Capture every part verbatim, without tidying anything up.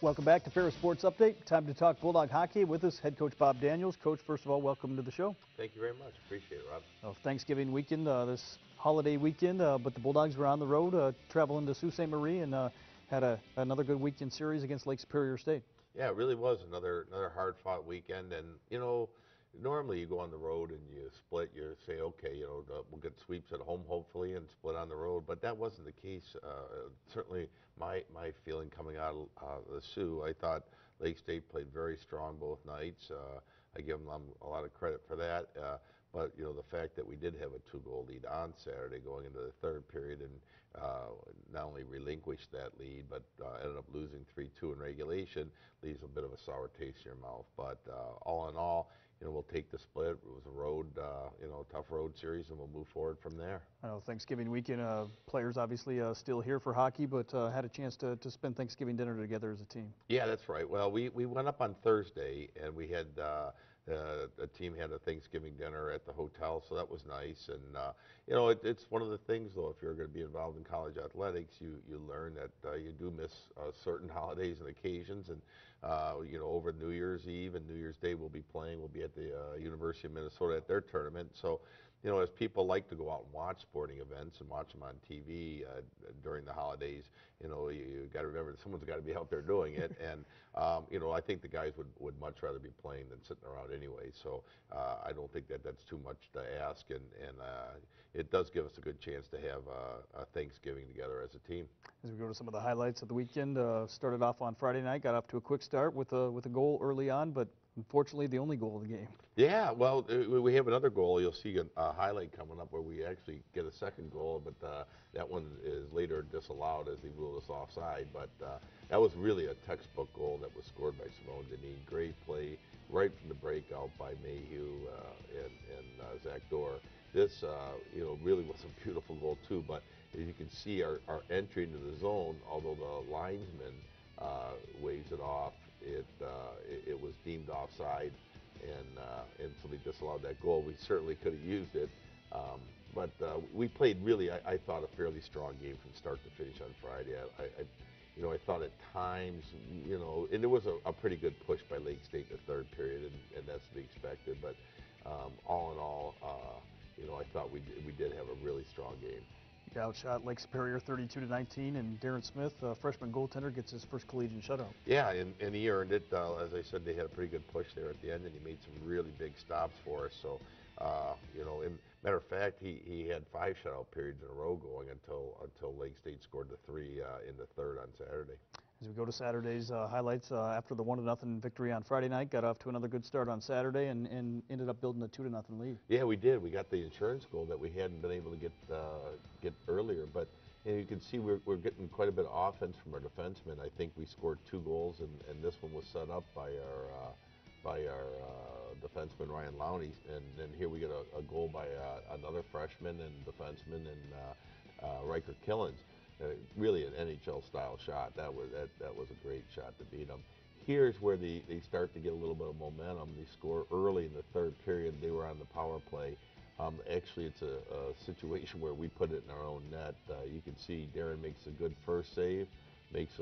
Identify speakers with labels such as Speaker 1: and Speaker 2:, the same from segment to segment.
Speaker 1: Welcome back to Ferris Sports Update. Time to talk Bulldog Hockey. With us, head coach Bob Daniels. Coach, first of all, welcome to the show.
Speaker 2: Thank you very much. Appreciate it, Rob.
Speaker 1: Well, Thanksgiving weekend, uh, this holiday weekend, uh, but the Bulldogs were on the road, uh, traveling to Sault Ste. Marie, and uh, had a, another good weekend series against Lake Superior State.
Speaker 2: Yeah, it really was another another hard-fought weekend, and you know, normally you go on the road and you split. You say, okay, you know, the, we'll get sweeps at home hopefully, and split on the road. But that wasn't the case. Uh, certainly, my my feeling coming out of uh, the Sioux, I thought Lake State played very strong both nights. Uh, I give them a lot of credit for that. Uh, but you know, the fact that we did have a two-goal lead on Saturday going into the third period, and uh, not only relinquished that lead, but uh, ended up losing three two in regulation, leaves a bit of a sour taste in your mouth. But uh, all in all, you know, we'll take the split. It was a road, uh, you know, tough road series, and we'll move forward from there.
Speaker 1: I know Thanksgiving weekend, uh, players obviously uh, still here for hockey, but uh, had a chance to, to spend Thanksgiving dinner together as a team.
Speaker 2: Yeah, that's right. Well, we, we went up on Thursday, and we had uh, uh, the team had a Thanksgiving dinner at the hotel, so that was nice. And uh, you know, it, it's one of the things, though, if you're going to be involved in college athletics, you you learn that uh, you do miss uh, certain holidays and occasions. And uh, you know, over New Year's Eve and New Year's Day, we'll be playing. We'll be at the uh, University of Minnesota at their tournament. So, you know, as people like to go out and watch sporting events and watch them on T V uh, during the holidays, you know, you, you got to remember that someone's got to be out there doing it. And, um, you know, I think the guys would, would much rather be playing than sitting around anyway. So uh, I don't think that that's too much to ask. And, and uh, it does give us a good chance to have uh, a Thanksgiving together as a team.
Speaker 1: As we go to some of the highlights of the weekend, uh, started off on Friday night, got off to a quick start with a, with a goal early on, but unfortunately the only goal of the game.
Speaker 2: Yeah, well, uh, we have another goal. You'll see a, a highlight coming up where we actually get a second goal, but uh, that one is later disallowed as they ruled us offside. But uh, that was really a textbook goal that was scored by Simone Denis. Great play right from the breakout by Mayhew uh, and, and uh, Zach Dorr. This, uh, you know, really was a beautiful goal too. But as you can see, our, our entry into the zone, although the linesman uh, waves it off, it, uh, it it was deemed offside. And, uh, and so they disallowed that goal. We certainly could have used it, um, but uh, we played really, I, I thought, a fairly strong game from start to finish on Friday. I, I, you know, I thought at times, you know, and there was a, a pretty good push by Lake State in the third period, and, and that's to be expected. But um, all in all, uh, you know, I thought we did, we did have a really strong game.
Speaker 1: You outshot Lake Superior thirty-two to nineteen, and Darren Smith, uh, freshman goaltender, gets his first collegiate shutout.
Speaker 2: Yeah, and, and he earned it. Uh, as I said, they had a pretty good push there at the end, and he made some really big stops for us. So, uh, you know, in matter of fact, he, he had five shutout periods in a row going until until Lake State scored the three uh, in the third on Saturday.
Speaker 1: As we go to Saturday's uh, highlights, uh, after the one to nothing victory on Friday night, got off to another good start on Saturday, and, and ended up building a two to nothing lead.
Speaker 2: Yeah, we did. We got the insurance goal that we hadn't been able to get uh, get earlier, but and you can see we're, we're getting quite a bit of offense from our defensemen. I think we scored two goals, and, and this one was set up by our uh, by our uh, defenseman Ryan Lowney, and then here we get a, a goal by uh, another freshman and defenseman and uh, uh, Riker Killens. Uh, really an N H L-style shot. That was that, that was a great shot to beat them. Here's where they, they start to get a little bit of momentum. They score early in the third period. They were on the power play. Um, actually, it's a, a situation where we put it in our own net. Uh, you can see Darren makes a good first save, makes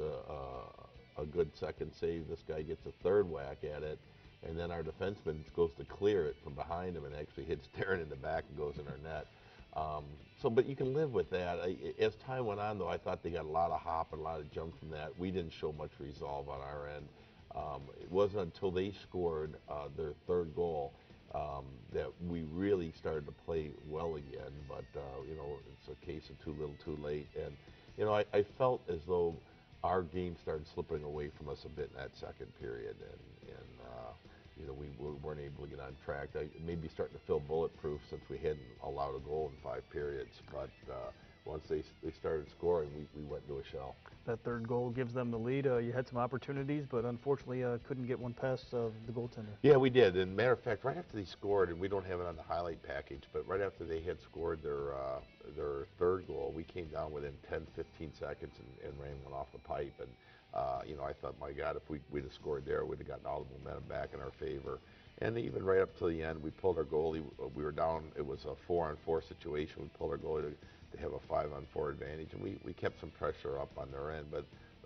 Speaker 2: a, a, a good second save. This guy gets a third whack at it, and then our defenseman goes to clear it from behind him and actually hits Darren in the back and goes in our net. Um, so, but you can live with that. I, as time went on, though, I thought they got a lot of hop and a lot of jump from that. We didn't show much resolve on our end. Um, it wasn't until they scored uh, their third goal um, that we really started to play well again. But, uh, you know, it's a case of too little too late. And, you know, I, I felt as though our game started slipping away from us a bit in that second period. And, and uh, you know, we weren't able to get on track. I, maybe starting to feel bulletproof since we hadn't allowed a goal in five periods. But uh, once they they started scoring, we, we went into a shell.
Speaker 1: That third goal gives them the lead. Uh, you had some opportunities, but unfortunately uh, couldn't get one past uh, the goaltender.
Speaker 2: Yeah, we did. And matter of fact, right after they scored, and we don't have it on the highlight package, but right after they had scored their uh, their third goal, we came down within ten, fifteen seconds and, and ran one off the pipe. And Uh, you know, I thought, my God, if we, we'd have scored there, we'd have gotten all the momentum back in our favor. And even right up to the end, we pulled our goalie. We were down. It was a four-on-four situation. We pulled our goalie to, to have a five-on-four advantage, and we, we kept some pressure up on their end. But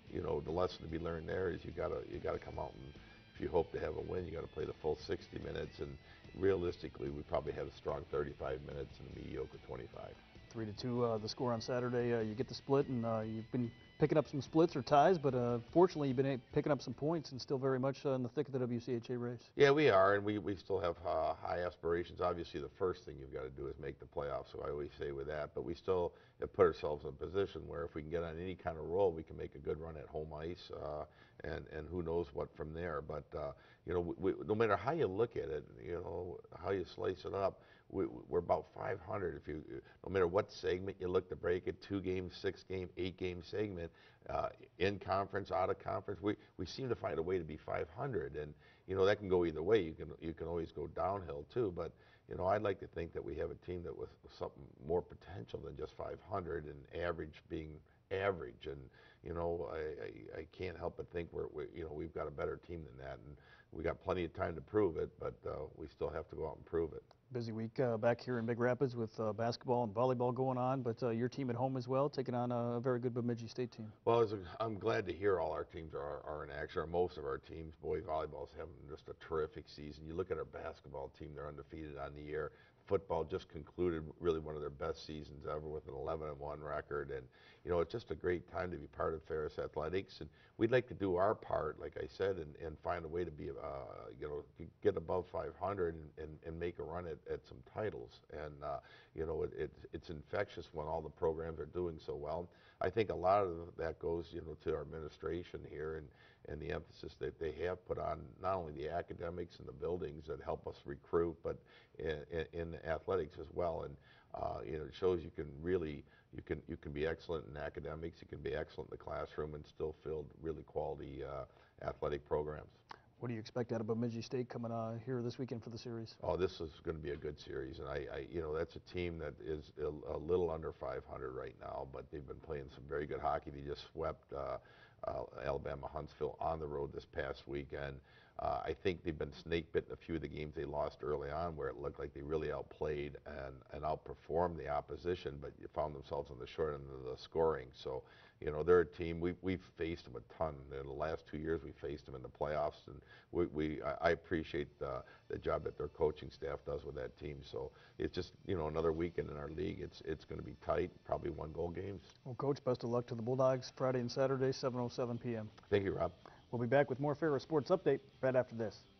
Speaker 2: you know, the lesson to be learned there is you gotta you gotta come out and if you hope to have a win, you got to play the full sixty minutes, and realistically, we probably have a strong thirty-five minutes and a mediocre twenty-five.
Speaker 1: Three to two, uh, the score on Saturday. Uh, you get the split, and uh, you've been picking up some splits or ties, but uh, fortunately, you've been picking up some points and still very much uh, in the thick of the W C H A race.
Speaker 2: Yeah, we are, and we, we still have uh, high aspirations. Obviously, the first thing you've got to do is make the playoffs, so I always say with that, but we still have put ourselves in a position where if we can get on any kind of roll, we can make a good run at home ice, uh, and, and who knows what from there. But, uh, you know, we, no matter how you look at it, you know, how you slice it up, we, we're about five hundred. If you, no matter what segment you look to break it, two game, six game, eight game segment, uh, in conference, out of conference, we, we seem to find a way to be five hundred. And, you know, that can go either way. You can, you can always go downhill too. But, you know, I'd like to think that we have a team that with something more potential than just five hundred, and average being average. And, you know, I, I, I can't help but think we're, we, you know, we've got a better team than that. And we got plenty of time to prove it, but uh, we still have to go out and prove it.
Speaker 1: Busy week uh, back here in Big Rapids with uh, basketball and volleyball going on, but uh, your team at home as well, taking on a very good Bemidji State team.
Speaker 2: Well, as a, I'm glad to hear all our teams are, are in action, or most of our teams. Boy, volleyball's having just a terrific season. You look at our basketball team, they're undefeated on the year. Football just concluded really one of their best seasons ever with an eleven and one record, and you know, it's just a great time to be part of Ferris Athletics, and we'd like to do our part, like I said, and, and find a way to be, uh, you know, get above five hundred and, and, and make a run at, at some titles. And uh, you know, it, it, it's infectious when all the programs are doing so well. I think a lot of that goes, you know, to our administration here and, and the emphasis that they have put on not only the academics and the buildings that help us recruit, but in, in, in athletics as well. And uh, you know, it shows you can really, you can you can be excellent in academics, you can be excellent in the classroom, and still field really quality uh, athletic programs.
Speaker 1: What do you expect out of Bemidji State coming uh, here this weekend for the series?
Speaker 2: Oh, this is going to be a good series, and I, I, you know, that's a team that is a, a little under five hundred right now, but they've been playing some very good hockey. They just swept uh, uh, Alabama Huntsville on the road this past weekend. Uh, I think they've been snake bitten a few of the games they lost early on, where it looked like they really outplayed and, and outperformed the opposition, but you found themselves on the short end of the scoring. So, you know, they're a team, we, we've faced them a ton. In the last two years, we faced them in the playoffs, and we, we I, I appreciate uh, the job that their coaching staff does with that team. So it's just, you know, another weekend in our league. It's, it's going to be tight, probably one-goal games.
Speaker 1: Well, Coach, best of luck to the Bulldogs Friday and Saturday, seven oh seven p m
Speaker 2: Thank you, Rob.
Speaker 1: We'll be back with more Ferris Sports Update right after this.